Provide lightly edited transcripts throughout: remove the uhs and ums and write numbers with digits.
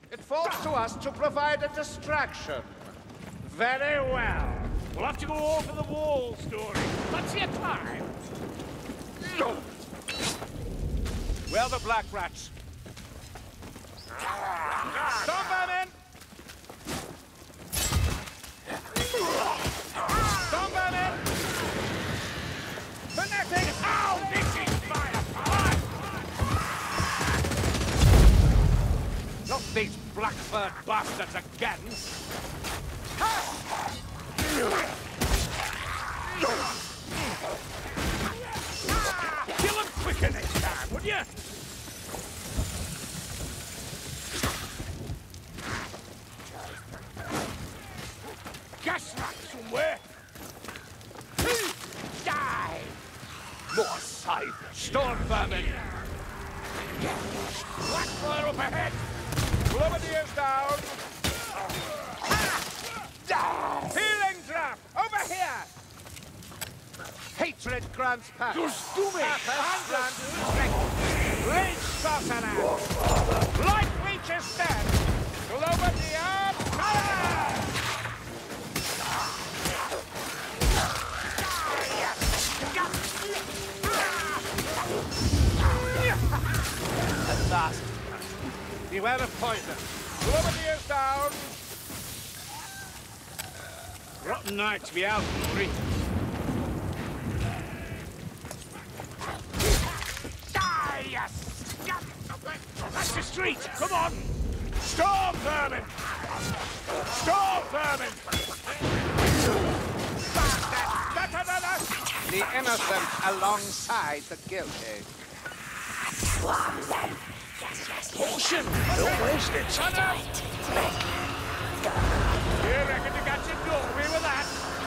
It falls to us to provide a distraction. Very well. We'll have to go over the wall, Story. What's your time? Where the black rats? Storm vermin! Storm vermin! Connecting! Ow! This is fire! Not these blackbird bastards again! Kill him quicker next time, would you? Gas rack somewhere. Die! More scythe. Storm vermin. Blackfire up ahead. Globadiers down! Healing trap! Over here! Hatred grants power. Just do me! Grants strength. Rage sorcerer! Light reaches dead! Globadier power! At last. Beware of poison. Globadiers down! Rotten night to be out in the street. Die, you scum! That's the street! Come on! Storm vermin! Storm vermin! The innocent alongside the guilty. Caution! Don't waste it! Shut up! You reckon you got your glory with that?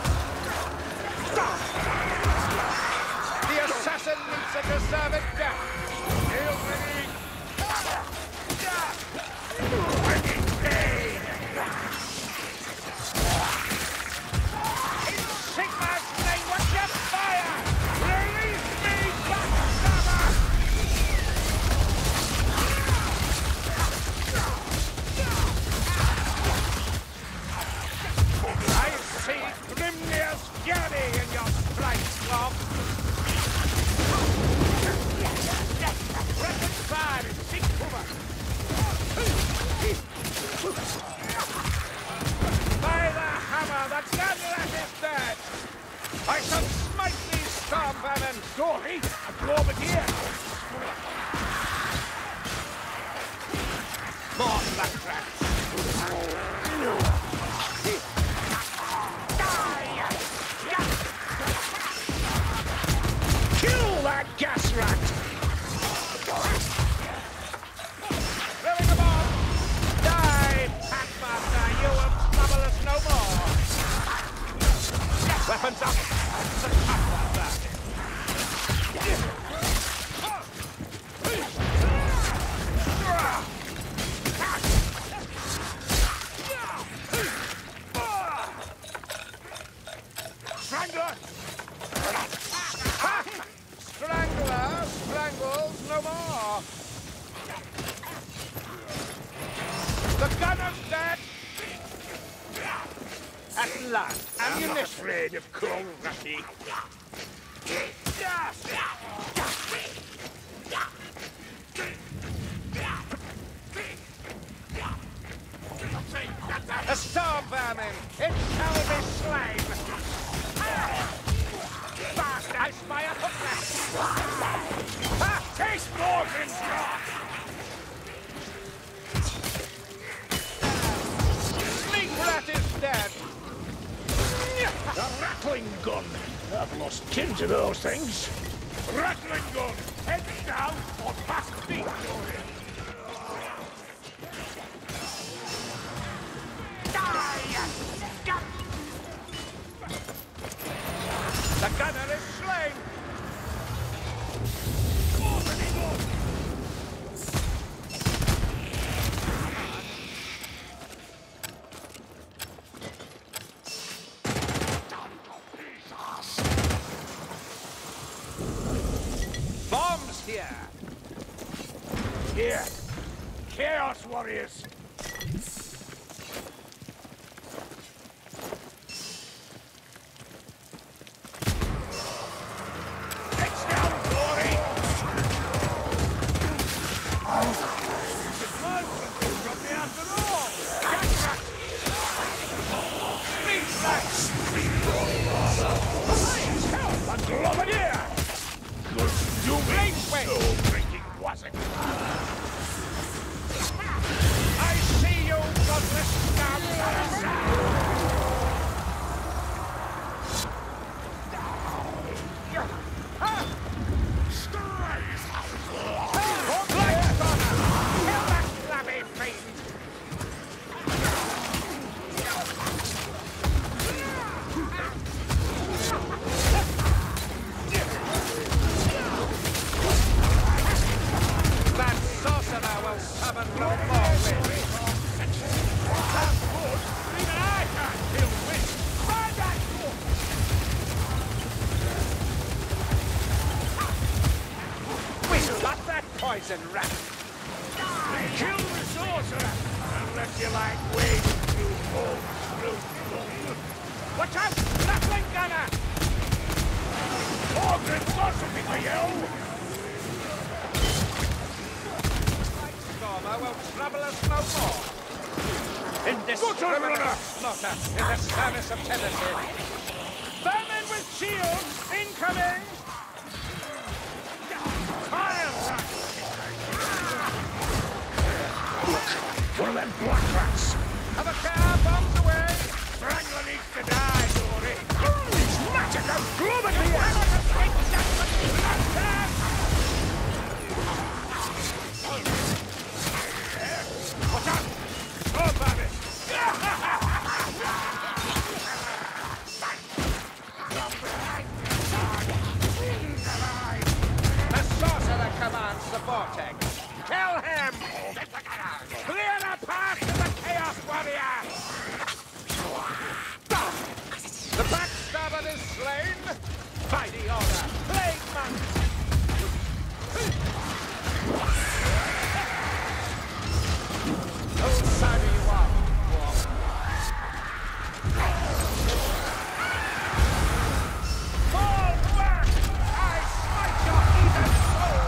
The assassin meets a deserved death. Hail ready! Bringing pain! In Sigmar's name, watch your fire! Release me, backstabber! I see Grimnir's fury in your strike, Swamp! Rapid fire and seek cover! By the hammer, the gunlet is dead! I shall smite these storm vermin! Gory! A globadier! More black rats! Kill that gas rat! Filling them on! Die, Packmaster! You will trouble us no more! Weapons up! The Packmaster! Strangler! Strangler strangles no more! The gunner's dead! At last, I'm not ammunition! afraid of cold ratty. A storm vermin! It shall be slain! Fast, I spy a hooklet! Taste Morgan's rock! Sneak rat is dead! The rattling gun! I've lost kin to those things. Rattling gun! Head down or past feet! The gunner is slain! Here! Chaos warriors! It's down, Glory! A Glomadier! Good dooming soul drinking, was it? I see you, godless scum! Poison rat! Kill the sorcerer! Unless you like wading through holes through. Watch out! Grappling gunner! Organ philosophy for you! Stormer will trouble us no more. Indiscriminate slaughter in the service of Tennessee. Vermin with shields incoming! Fire! One of them black rats! Have a car bombs away! Strangler needs to die, Dory! These massacres global here! Watch out! Oh, baby! The sorcerer commands the vortex. Kill him! Clear the path to the Chaos Warrior! The backstabber is slain! By the order, Plague Monk! Whose side are you on, dwarf? Fall back! I smite your heathen soul!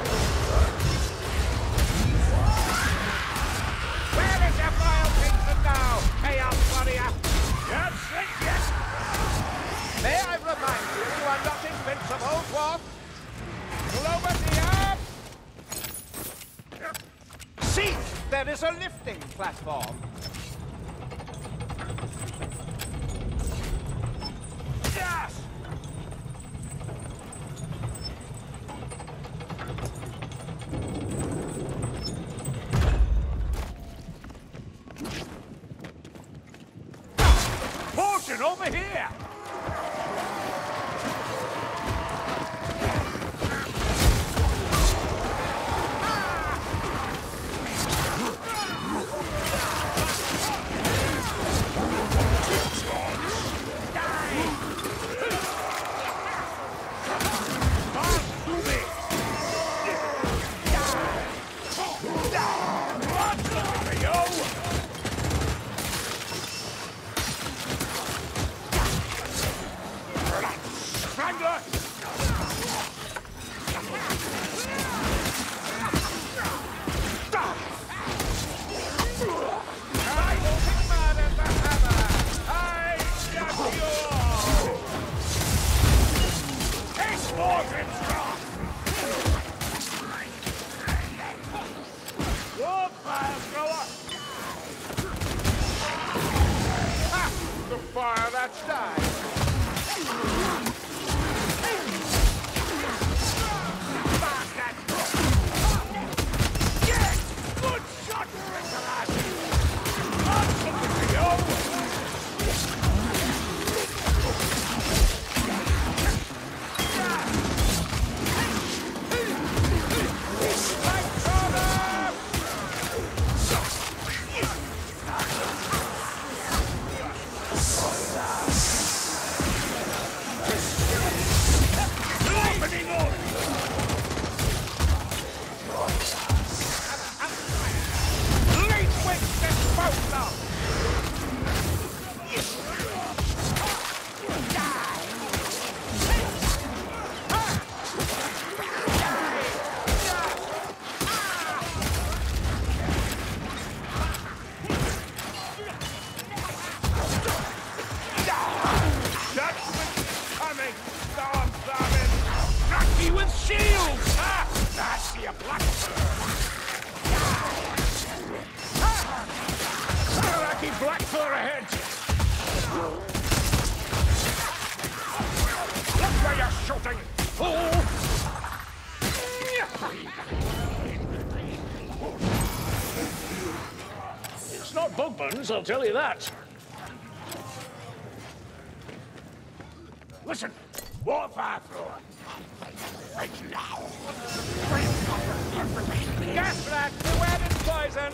Where is your vile kingsman now, Chaos Warrior? Yes, yes! May I remind you, you are not invincible, dwarf? Globadier! See! There is a lifting platform. Yes! Potion over here! Fire that's died. Yes! Good shot, Nicholas! I'm looking for you! That's not Bugman's, I'll tell you that. Listen, water fire thrower. Gas rat, beware its poison!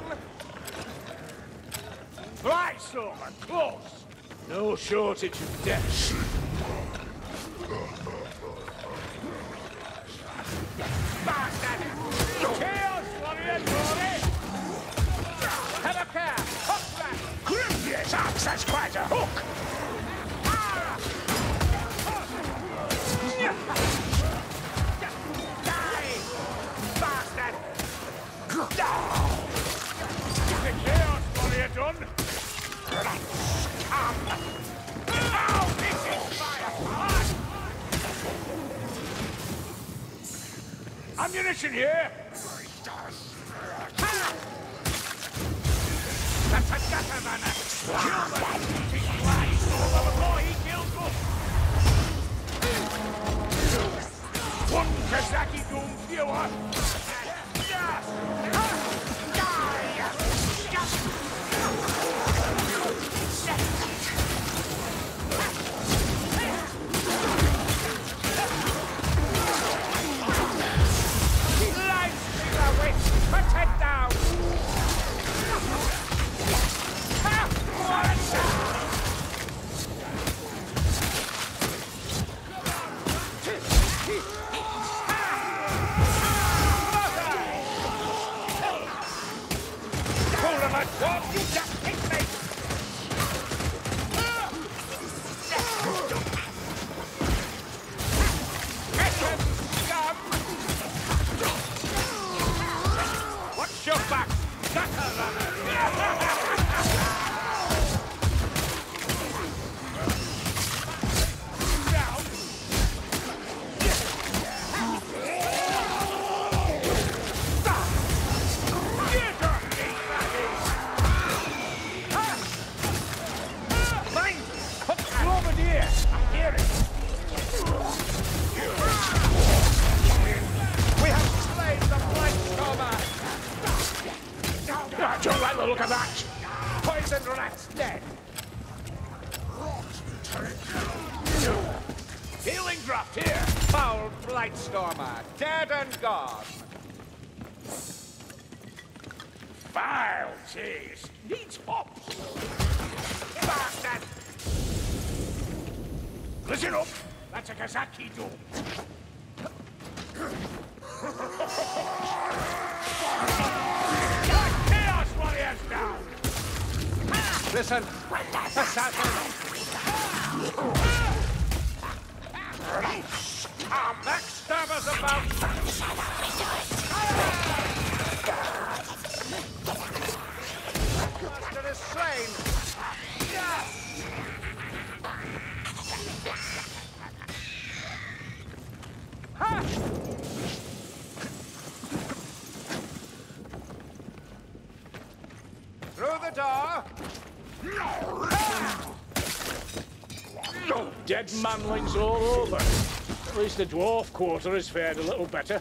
Fly stormer, close. No shortage of deaths. Bastard! Chaos warrior, glory! Have a care! Hook rat! Yes, that's quite a hook. Die! Bastard! The chaos warrior done. Ow! This is fire! Ammunition here. That's a gutter runner! Kill the eating fly stormer before he kills us. One Kazaki Doom viewer. Lifestealer witch! Put it down! Ha! Pull them at once. You just hit me! Listen, scum! Watch your back! Gutter runner! Down. Mine! Bombardier! I hear it! We have slain the Blight Stormer! I don't like the look of that. Poison rat's dead! Healing draft here. Foul Blight Stormer, dead and gone! Vile taste. Needs hops. Bastard! Listen up. That's a Kazaki Doom. Chaos warriors down. Listen, assassin! Our backstabber's about! Master is slain! Ha! Through the door! Dead manlings all over. At least the dwarf quarter has fared a little better.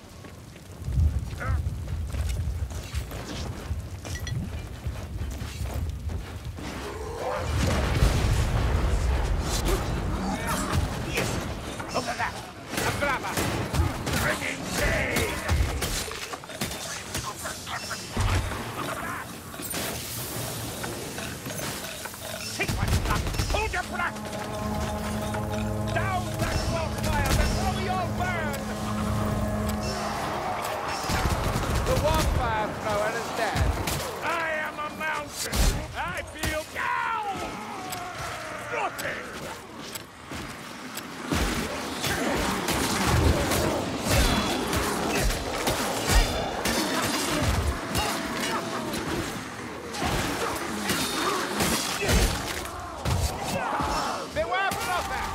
Look at that! A grabber! Bringing pain! Take one, Black! Hold your breath! Down that wildfire before we all burn! The wildfire thrower is dead. I am a mountain. I feel down. Nothing. Beware brother!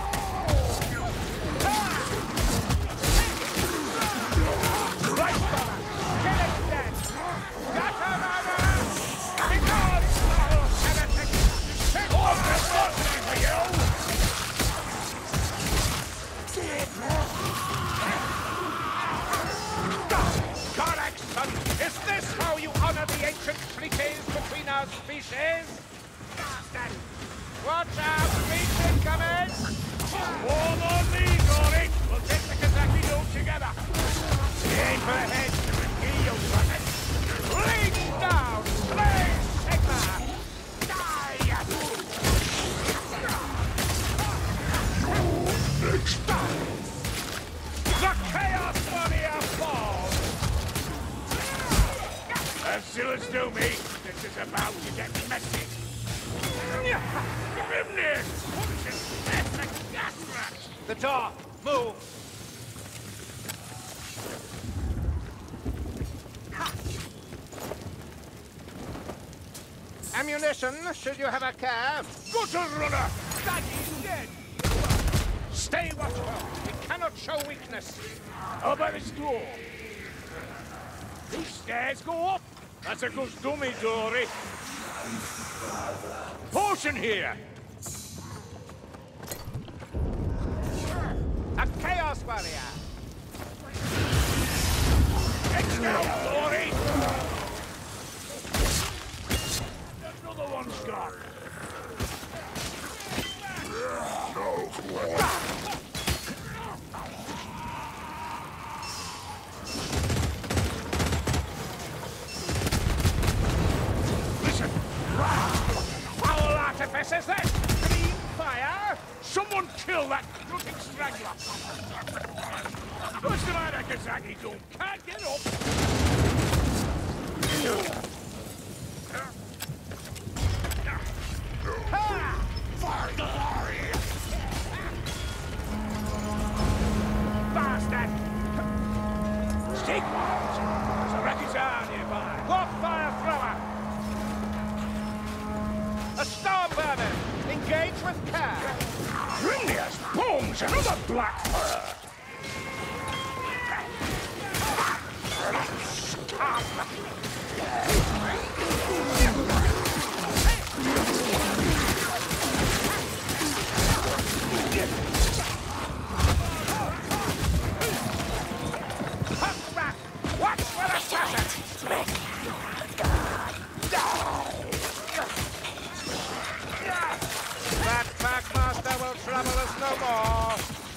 Right, brother! Kill it dead! Gutter runner! Because heretic! Take Oh, there's nothing for you. species! Bastard! Watch out! Beast incoming! Warm on me, Dory! We'll take the Kazaki dome together! Aim for the head! Here you run it! Lead down! Slay Sigma! Die! Next time! The Chaos Warrior falls! As still as do me, this is about to get messy. Grimness! That's a gas rat! The door! Move! Ammunition, should you have a care. Gutter runner! Daddy's dead! Stay watchful! We cannot show weakness! How about this door? These stairs go up! That's a good dummy, Dory. Potion here! A Chaos Warrior! It's now, Dory! Another one's gone. Listen! Foul artifice is this! Green fire! Someone kill that crooked straggler! What's the matter, Kazaki Doom? Can't get up! Bastard! Stick ones! There's a wreckage out nearby. What fire thrower? A storm vermin! Engage with care! Grimnias! Bones! Another black fur! Hop back! Watch for the assassin! That Packmaster will trouble us no more!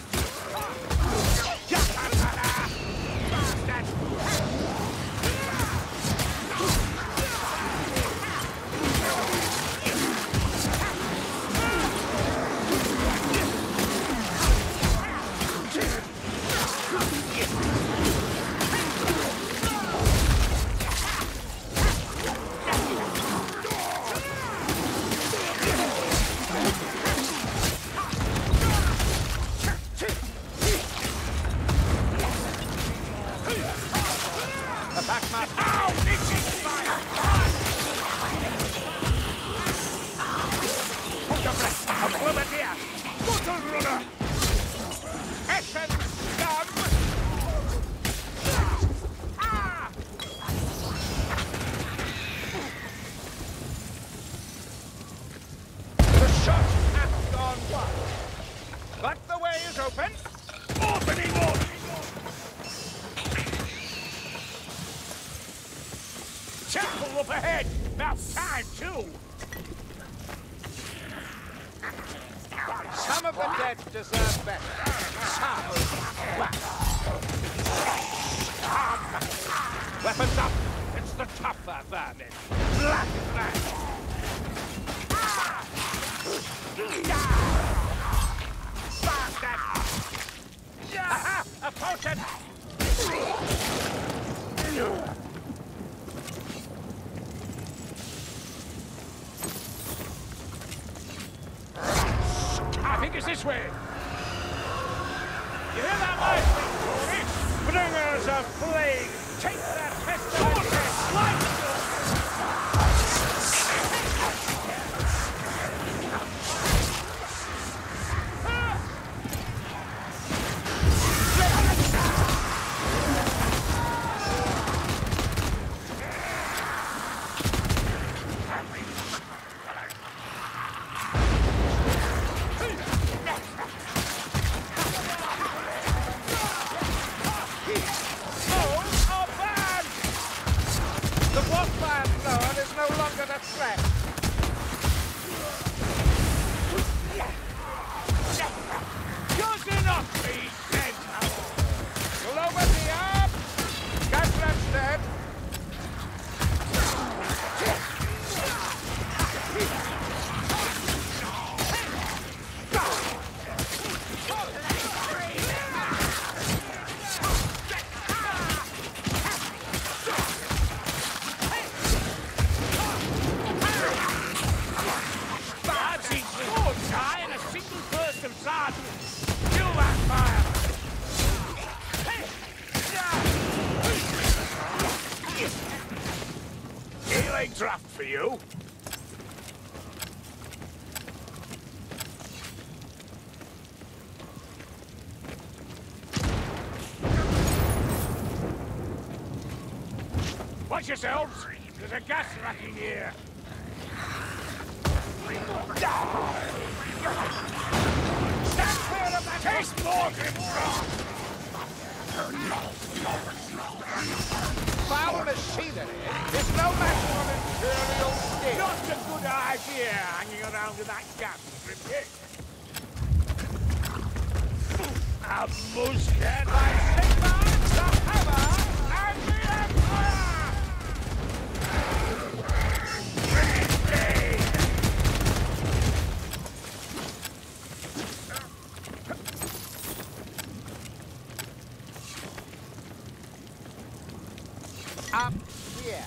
The Packmaster! Ow! Itching fire! Hold your breath! A grenadier! Gutter runner! Essen scum! Ah! The shot hath gone wide. But the way is open. Opening up! Chapel up ahead! About time, too! Some of the dead deserve better. Some. Weapons up! It's the tougher vermin. Black rat! Bastard! Aha! A potion! I think it's this way. You hear that noise, Dory? Bringers of plague! Take that pestilence! The Warfire Lord is no longer the threat. you. Watch yourselves! There's a gas rack in here! Stand clear of that! Taste more Grimrock! Foul machinery is no match for Imperial steel. Not a good idea hanging around with that gas, Grimkit. A musket! By Sigmar, the Hammer, and the Empire! Up here.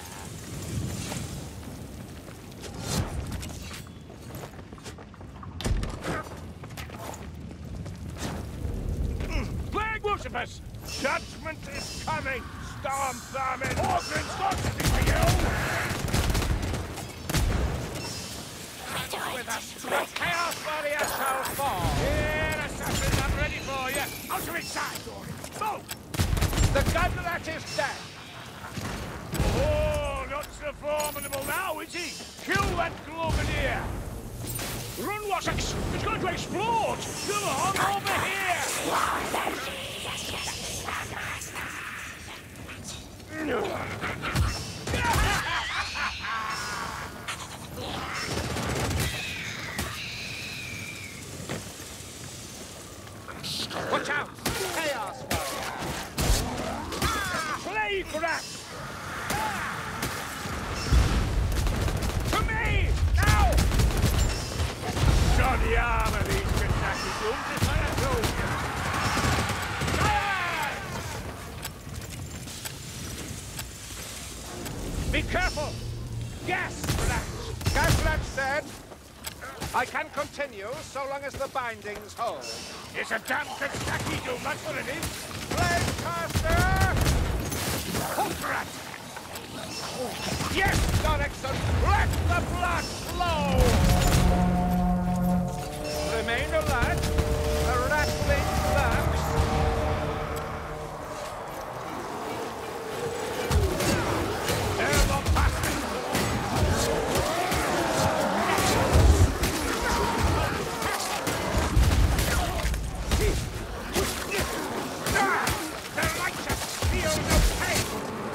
Plague Lucifus! Judgment is coming! Storm Vermin! Orgrim's got something for you! With us, the Chaos Warrior shall fall. Here, assassins, I'm ready for you! Out of its side, Dory! Move! The Gunrat is dead. Oh, not so formidable now, is he? Kill that Globadier! Run, Wossex! It's going to explode! Come on, over here! Watch out! Chaos Warrior! Plague rat! To me! Now! Johnny armor these Kentucky dooms if I had told you! Fire! Be careful! Gas rats! Gaslat's dead. I can continue so long as the bindings hold. It's a damn Kentucky doom, that's what it is! Flame caster! Hook rat! Yes, Dorexon! Let the blood flow! Remain alert. The rattling lurks. They're the bastards! They're like to feel no pain!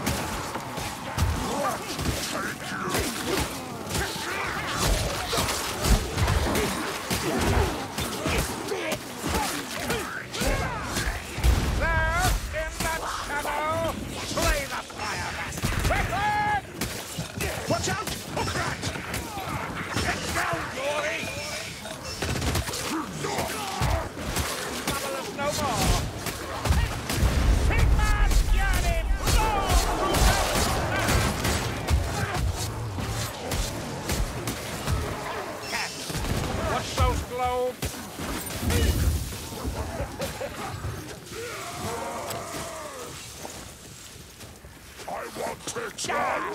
There, in that shadow, slay the fireman. Quickly! Watch out! Hook rat! Get down, Dory! Trouble us no more. Sigmar, get him! Cat, watch those globes. I want to die!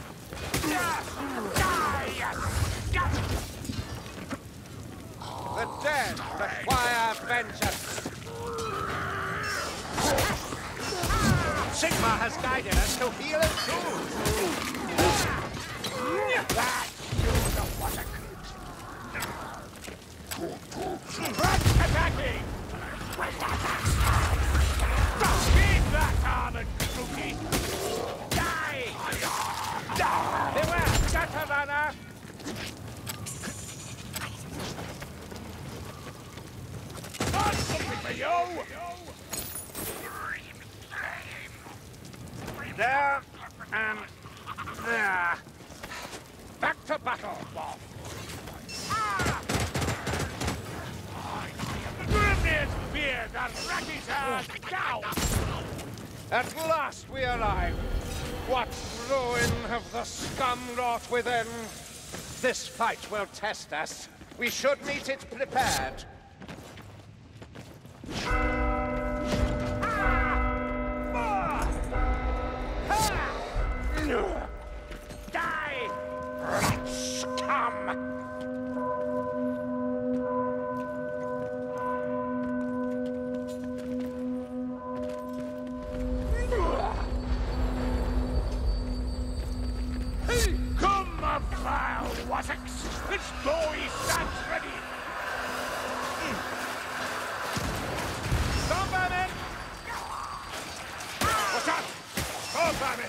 The dead require vengeance. Sigmar has guided us to heal and soothe. Rats attacking! Keep that armored spooky! Die! Beware, Gatarana! Got something for you! There and there. Back to battle, Bob. Grimnir's beard and Racky's hand down! At last we arrive. What ruin have the scum wrought within? This fight will test us. We should meet it prepared. Die! axe! This boy stands ready! Storm Vermin! What's up? Storm Vermin!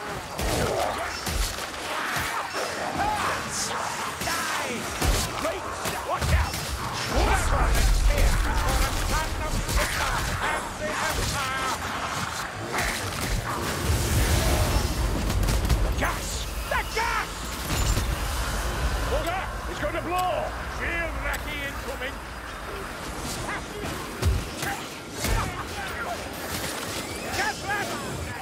Die! Wait! Watch out! That's right, it's here for the son of Sigmar and the Empire! The gas! The gas! Bugger! It's going to blow! Shield Raki incoming! Gas left!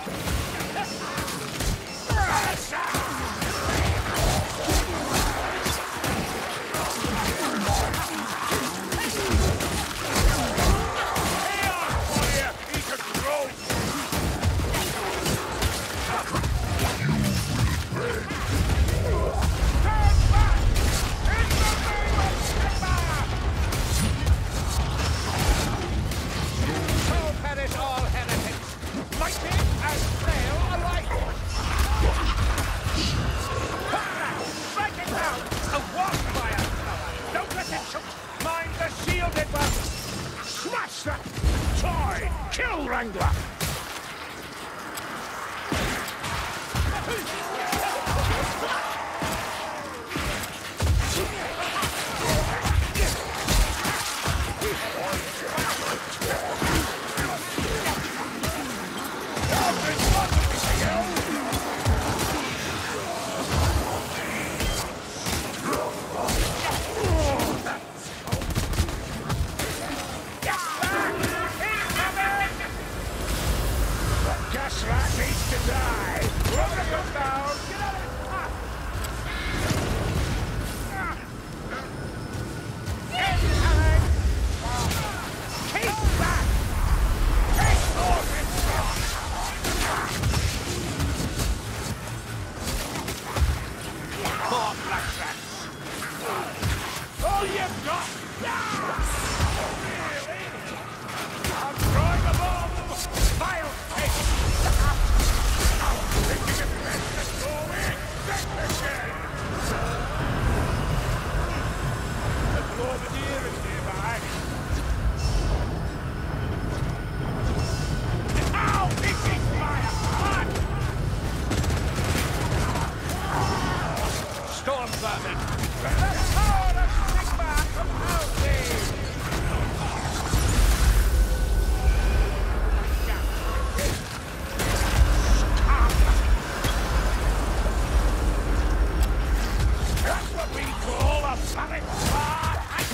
Smash that toy! Kill Wrangler! Gas rat needs to die! Roger goes down! Get out of the path! Incoming! Keep back! Take off more black rats! All you've got! Really? I'm throwing a bomb! Vile taste! Thinking it best to go in! Secretary! The Globadier is nearby. Ow! This is fire! Storm Vermin! The power of Sigmar compels thee! That's what we call a panic fire!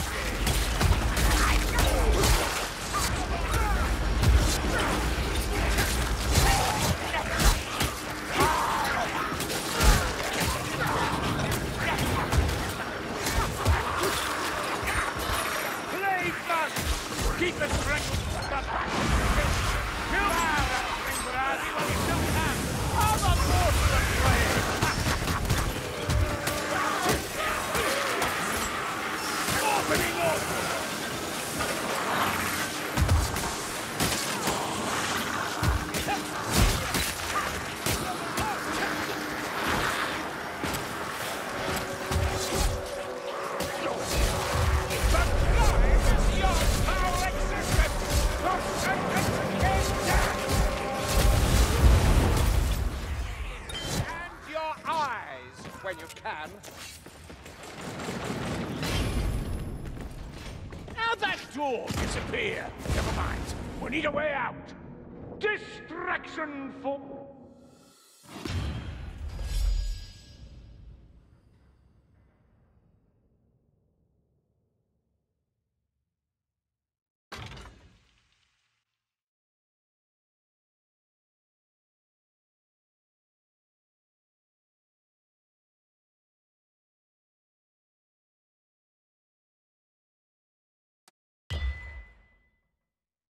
Blade Bust! Keep the strength! The back! Kill that thing, Brady, while you still can! I'm on board for the blade! Opening up! And your eyes, when you can. How'd that door disappear? Never mind. We need a way out. Distraction for...